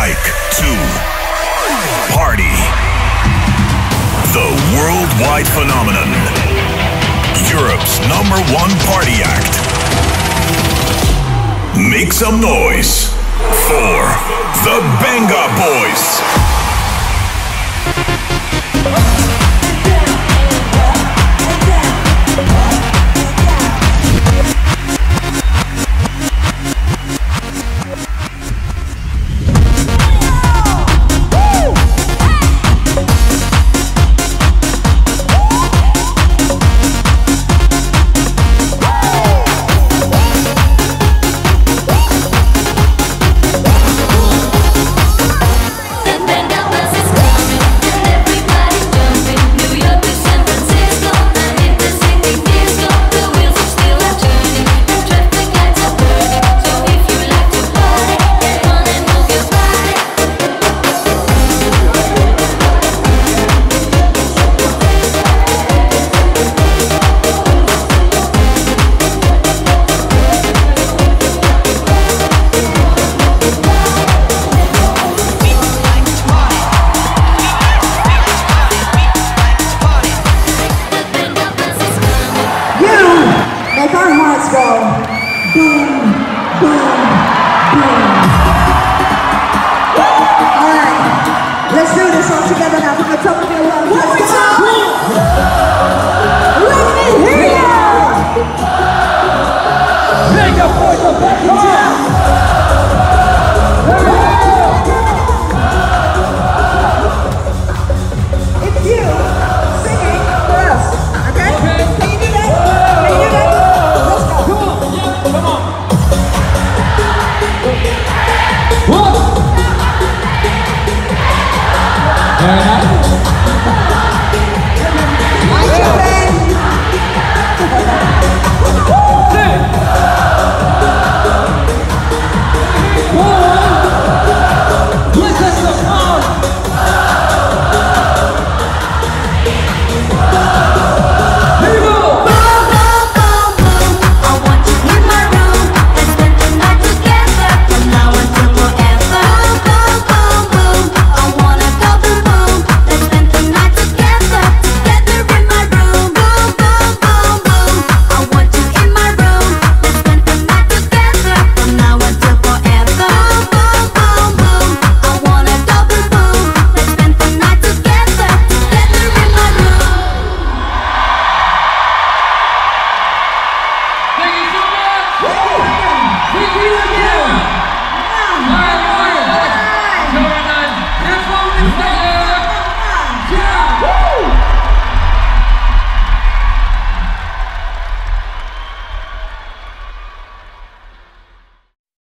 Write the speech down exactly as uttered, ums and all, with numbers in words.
like to party. The worldwide phenomenon. Europe's number one party act. Make some noise for the Vengaboys. Make our hearts go boom, boom, boom. All right, let's do this all together now. From the top of your lungs. One more time. Let me hear ya. Vengaboys are back in town. It's you singing for us, okay? Can you do that? Can you do that? Thank you again.